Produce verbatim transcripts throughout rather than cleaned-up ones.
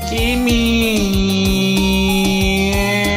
Kimi.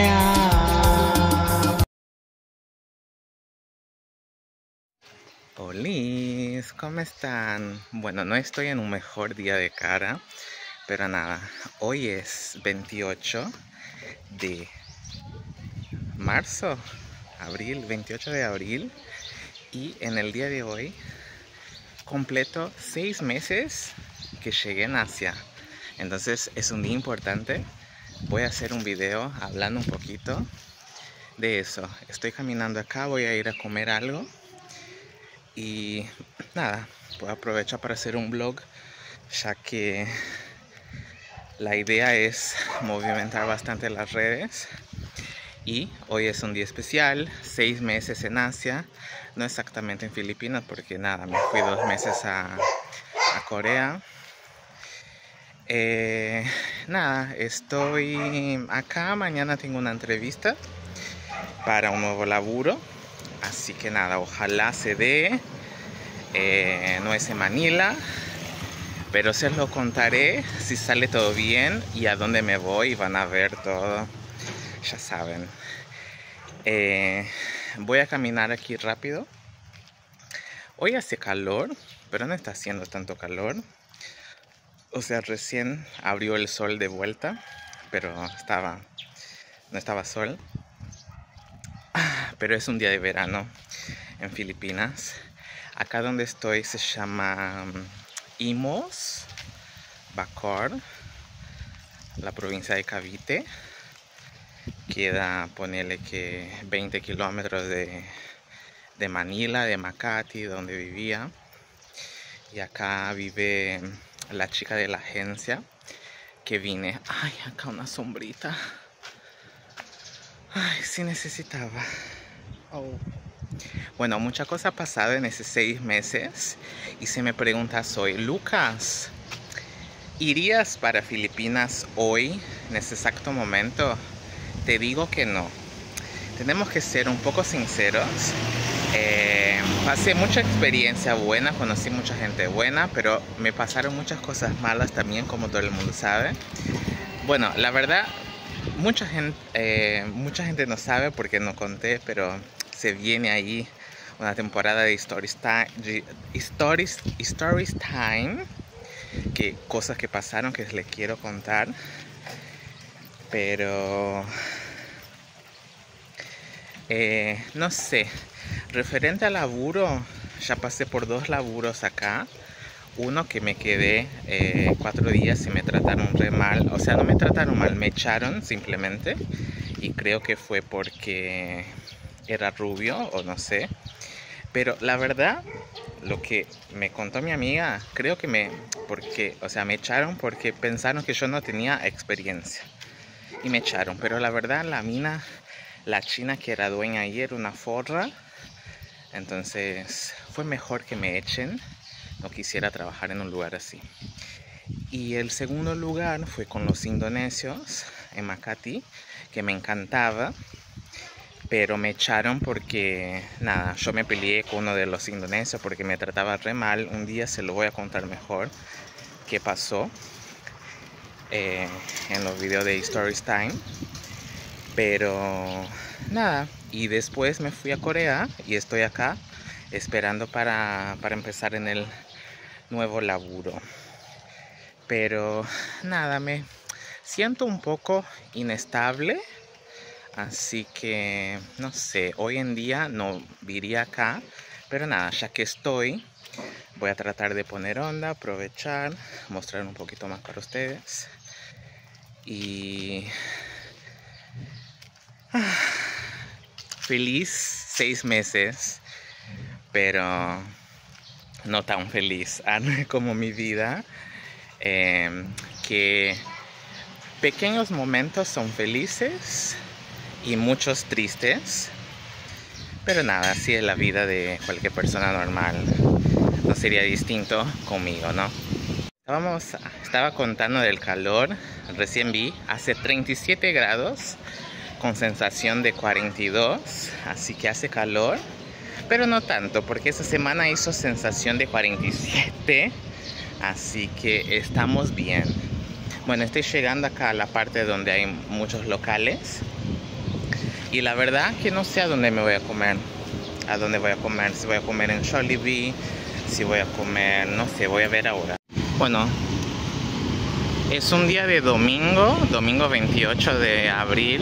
Hola, ¿cómo están? Bueno, no estoy en un mejor día de cara, pero nada, hoy es veintiocho de marzo, abril, veintiocho de abril, y en el día de hoy completo seis meses que llegué en Asia. Entonces es un día importante. Voy a hacer un video hablando un poquito de eso. Estoy caminando acá, voy a ir a comer algo y nada, voy a aprovechar para hacer un vlog, ya que la idea es movimentar bastante las redes. Y hoy es un día especial, seis meses en Asia, no exactamente en Filipinas, porque nada, me fui dos meses a, a Corea. Eh, nada, estoy acá, mañana tengo una entrevista para un nuevo laburo, así que nada, ojalá se dé. Eh, no es en Manila, pero se lo contaré si sale todo bien y a dónde me voy, van a ver todo, ya saben. Eh, voy a caminar aquí rápido. Hoy hace calor, pero no está haciendo tanto calor. O sea, recién abrió el sol de vuelta, pero estaba, no estaba sol. Pero es un día de verano en Filipinas. Acá donde estoy se llama Imus, Bacoor, la provincia de Cavite. Queda, ponele que veinte kilómetros de, de Manila, de Makati, donde vivía. Y acá vive la chica de la agencia que vine. Ay, acá una sombrita. Ay, sí necesitaba. Oh. Bueno, mucha cosa ha pasado en esos seis meses. Y se me pregunta hoy, Lucas, ¿irías para Filipinas hoy, en ese exacto momento? Te digo que no. Tenemos que ser un poco sinceros. Eh, pasé mucha experiencia buena, conocí mucha gente buena, pero me pasaron muchas cosas malas también, como todo el mundo sabe. Bueno, la verdad, mucha gente, eh, mucha gente no sabe porque no conté, pero se viene ahí una temporada de Stories Time, Stories, Stories Time, que cosas que pasaron que les quiero contar, pero eh, no sé. Referente al laburo, ya pasé por dos laburos acá. Uno que me quedé eh, cuatro días y me trataron re mal. O sea, no me trataron mal, me echaron simplemente. Y creo que fue porque era rubio o no sé. Pero la verdad, lo que me contó mi amiga, creo que me... porque, o sea, me echaron porque pensaron que yo no tenía experiencia. Y me echaron. Pero la verdad, la mina, la china que era dueña ahí era una forra. Entonces fue mejor que me echen. No quisiera trabajar en un lugar así. Y el segundo lugar fue con los indonesios en Makati, que me encantaba, pero me echaron porque nada, yo me peleé con uno de los indonesios porque me trataba re mal. Un día se lo voy a contar mejor qué pasó eh, en los videos de Stories Time. Pero nada, y después me fui a Corea y estoy acá esperando para, para empezar en el nuevo laburo. Pero nada, me siento un poco inestable, así que no sé, hoy en día no viviría acá, pero nada, ya que estoy, voy a tratar de poner onda, aprovechar, mostrar un poquito más para ustedes. Y feliz seis meses, pero no tan feliz como mi vida. Eh, que pequeños momentos son felices y muchos tristes, pero nada, así es la vida de cualquier persona normal. No sería distinto conmigo, ¿no? Estábamos, estaba contando del calor, recién vi, hace treinta y siete grados con sensación de cuarenta y dos, así que hace calor, pero no tanto, porque esta semana hizo sensación de cuarenta y siete, así que estamos bien. Bueno, estoy llegando acá a la parte donde hay muchos locales. Y la verdad que no sé a dónde me voy a comer. A dónde voy a comer. Si voy a comer en Jollibee. Si voy a comer, no sé, voy a ver ahora. Bueno, es un día de domingo. Domingo veintiocho de abril.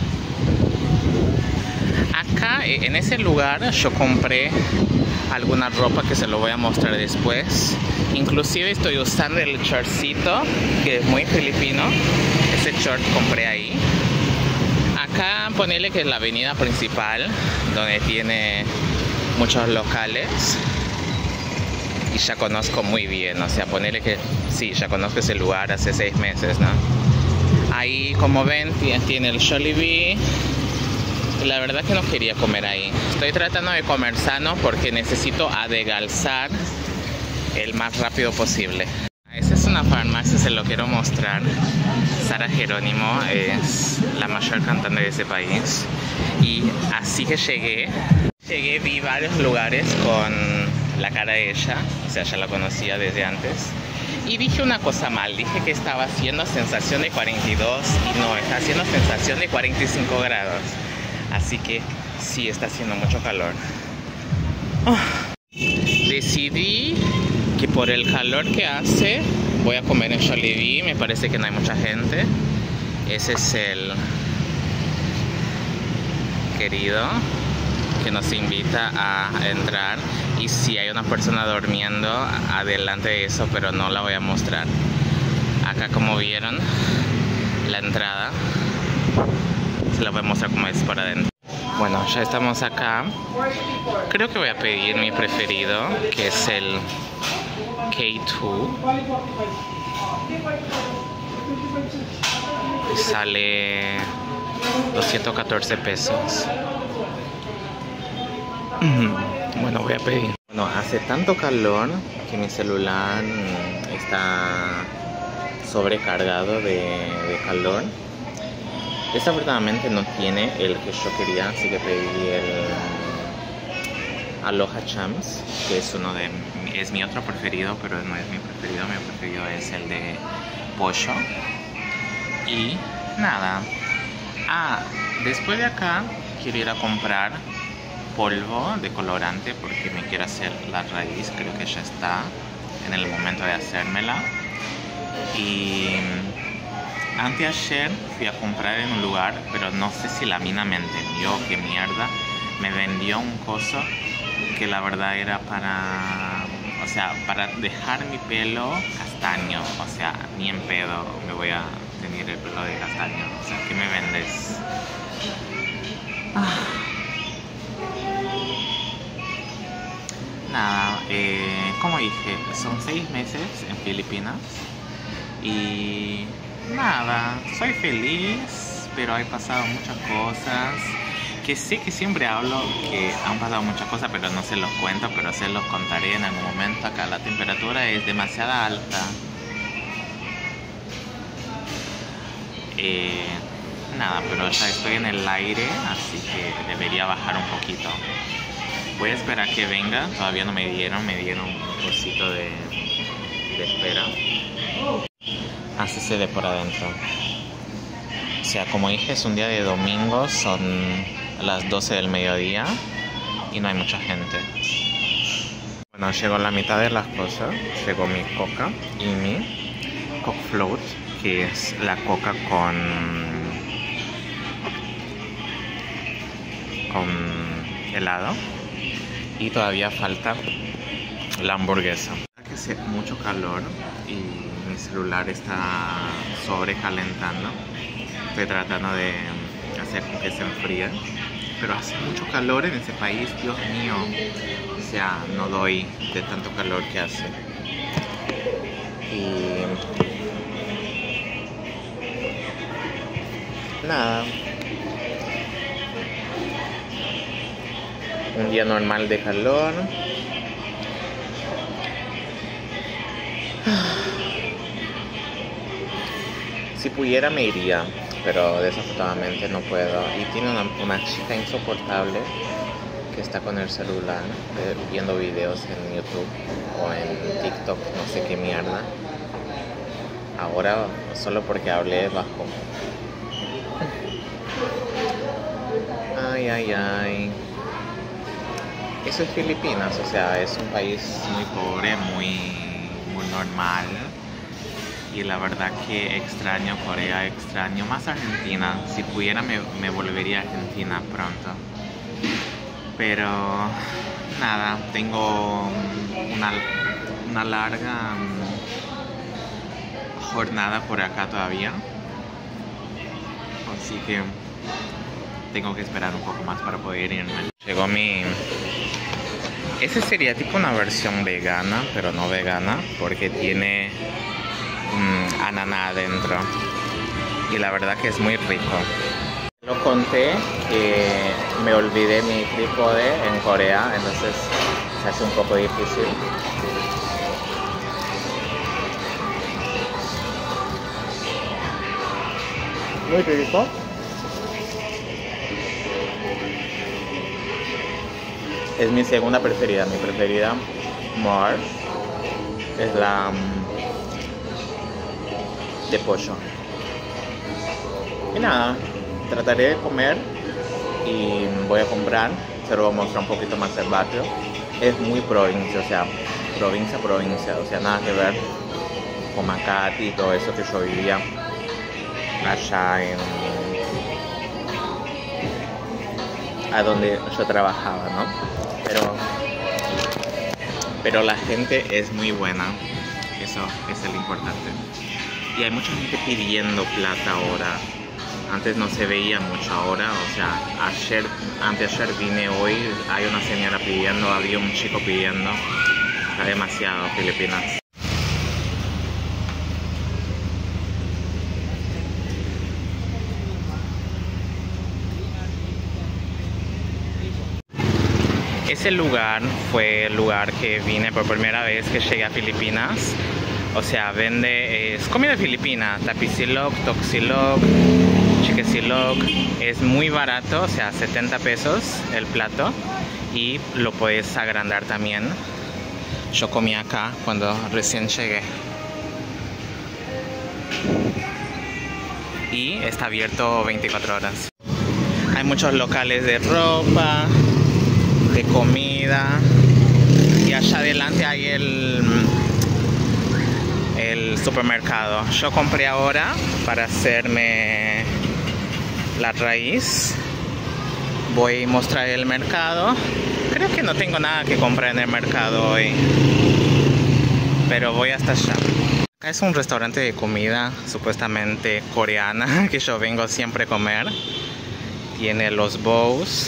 Acá, en ese lugar, yo compré alguna ropa que se lo voy a mostrar después. Inclusive estoy usando el shortcito, que es muy filipino. Ese short compré ahí. Acá ponerle que es la avenida principal, donde tiene muchos locales. Y ya conozco muy bien, o sea, ponerle que sí, ya conozco ese lugar hace seis meses, ¿no? Ahí, como ven, tiene el Jollibee. La verdad que no quería comer ahí. Estoy tratando de comer sano porque necesito adelgazar el más rápido posible. Esa es una farmacia, se lo quiero mostrar. Sara Jerónimo es la mayor cantante de ese país. Y así que llegué. Llegué, vi varios lugares con la cara de ella. O sea, ya la conocía desde antes. Y dije una cosa mal. Dije que estaba haciendo sensación de cuarenta y dos. Y no, está haciendo sensación de cuarenta y cinco grados. Así que sí, está haciendo mucho calor. Oh. Decidí que por el calor que hace voy a comer en Jollibee. Me parece que no hay mucha gente. Ese es el querido que nos invita a entrar. Y sí, hay una persona durmiendo adelante de eso, pero no la voy a mostrar. Acá, como vieron, la entrada. Se la voy a mostrar como es por adentro. Bueno, ya estamos acá. Creo que voy a pedir mi preferido, que es el K dos. Sale doscientos catorce pesos. Bueno, voy a pedir. Bueno, hace tanto calor que mi celular está sobrecargado de, de calor. Desafortunadamente no tiene el que yo quería, así que pedí el Aloha Champs, que es uno de es mi otro preferido, pero no es mi preferido. Mi preferido es el de pollo. Y nada. Ah, después de acá quiero ir a comprar polvo de colorante porque me quiero hacer la raíz. Creo que ya está en el momento de hacérmela. Y anteayer fui a comprar en un lugar, pero no sé si la mina me entendió, qué mierda. Me vendió un coso que la verdad era para, o sea, para dejar mi pelo castaño. O sea, ni en pedo me voy a tener el pelo de castaño. O sea, ¿qué me vendes? Ah. Nada, eh, como dije, son seis meses en Filipinas. Y nada, soy feliz, pero he pasado muchas cosas. Que sé que siempre hablo que han pasado muchas cosas, pero no se los cuento, pero se los contaré en algún momento. Acá la temperatura es demasiado alta. Eh, nada, pero ya estoy en el aire, así que debería bajar un poquito. Voy a esperar que venga, todavía no me dieron, me dieron un cosito de, de espera. Así se ve por adentro. O sea, como dije, es un día de domingo, son las doce del mediodía y no hay mucha gente. Bueno, llegó la mitad de las cosas. Llegó mi coca y mi Coke Float, que es la coca con con helado. Y todavía falta la hamburguesa. Que hace mucho calor y mi celular está sobrecalentando. Estoy tratando de hacer con que se enfríe, pero hace mucho calor en ese país, Dios mío. O sea, no doy de tanto calor que hace. Y nada, un día normal de calor. Si pudiera me iría, pero desafortunadamente no puedo. Y tiene una, una chica insoportable que está con el celular eh, viendo videos en YouTube o en TikTok, no sé qué mierda. Ahora solo porque hablé bajo. Ay, ay, ay. Eso es Filipinas, o sea, es un país muy pobre, muy, muy normal. Y la verdad que extraño Corea, extraño más Argentina. Si pudiera me, me volvería a Argentina pronto. Pero nada, tengo una, una larga jornada por acá todavía. Así que tengo que esperar un poco más para poder irme. Llegó mi... Ese sería tipo una versión vegana, pero no vegana, porque tiene um, ananá adentro. Y la verdad que es muy rico. Lo conté que me olvidé mi trípode en Corea, entonces se hace un poco difícil. Muy rico. Es mi segunda preferida. Mi preferida, Mars, es la um, de pollo. Y nada, trataré de comer y voy a comprar. Se lo voy a mostrar un poquito más el barrio. Es muy provincia, o sea, provincia, provincia. O sea, nada que ver con Makati y todo eso que yo vivía allá en... a donde yo trabajaba, ¿no? Pero, pero la gente es muy buena, eso es lo importante. Y hay mucha gente pidiendo plata ahora. Antes no se veía mucho ahora, o sea, ayer, anteayer vine, hoy hay una señora pidiendo, había un chico pidiendo. Está demasiado Filipinas. Ese lugar fue el lugar que vine por primera vez que llegué a Filipinas. O sea, vende, es comida filipina, tapisilok, toxilok, chiquesilok. Es muy barato, o sea, setenta pesos el plato. Y lo puedes agrandar también. Yo comí acá cuando recién llegué. Y está abierto veinticuatro horas. Hay muchos locales de ropa, de comida, y allá adelante hay el, el supermercado. Yo compré ahora para hacerme la raíz. Voy a mostrar el mercado. Creo que no tengo nada que comprar en el mercado hoy, pero voy hasta allá. Acá es un restaurante de comida supuestamente coreana que yo vengo siempre a comer. Tiene los bowls.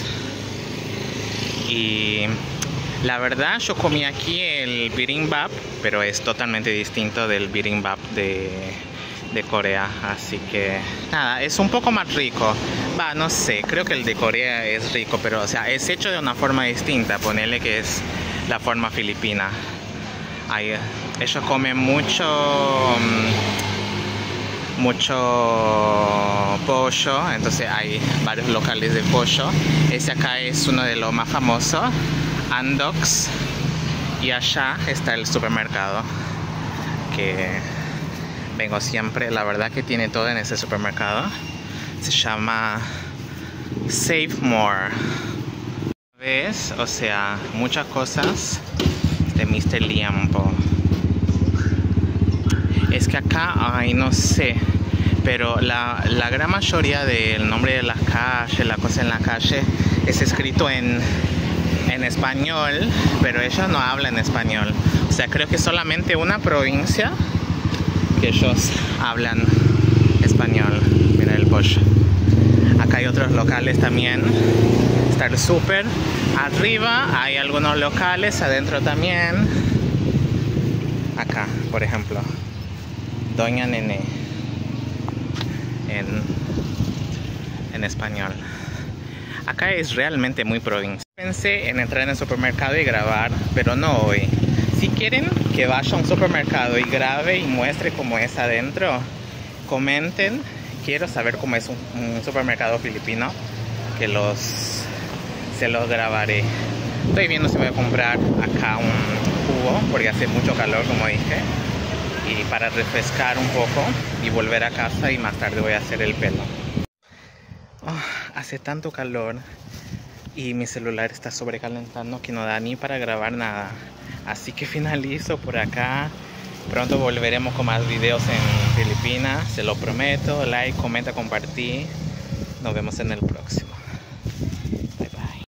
Y la verdad yo comí aquí el bibimbap, pero es totalmente distinto del bibimbap de, de Corea. Así que nada, es un poco más rico. Va, no sé, creo que el de Corea es rico, pero o sea, es hecho de una forma distinta. Ponele que es la forma filipina. Ahí, ellos comen mucho... mucho pollo, entonces hay varios locales de pollo. Ese acá es uno de los más famosos, Andox, y allá está el supermercado que vengo siempre. La verdad que tiene todo en ese supermercado. Se llama Save More. ¿Ves? O sea, muchas cosas de mister Liempo. Es que acá, ay, no sé, pero la, la gran mayoría del nombre de las calles, la cosa en la calle, es escrito en, en español, pero ellos no hablan español. O sea, creo que solamente una provincia que ellos hablan español. Mira el pollo. Acá hay otros locales también. Está el súper. Arriba hay algunos locales, adentro también. Acá, por ejemplo. Doña Nene en, en español. Acá es realmente muy provincia. Pensé en entrar en el supermercado y grabar, pero no hoy. Si quieren que vaya a un supermercado y grabe y muestre cómo es adentro, comenten. Quiero saber cómo es un, un supermercado filipino, que los se los grabaré. Estoy viendo si voy a comprar acá un jugo porque hace mucho calor, como dije. y para refrescar un poco y volver a casa, y más tarde voy a hacer el pelo. Oh, hace tanto calor y mi celular está sobrecalentando que no da ni para grabar nada. Así que finalizo por acá. Pronto volveremos con más videos en Filipinas, se lo prometo. Like, comenta, compartir. Nos vemos en el próximo.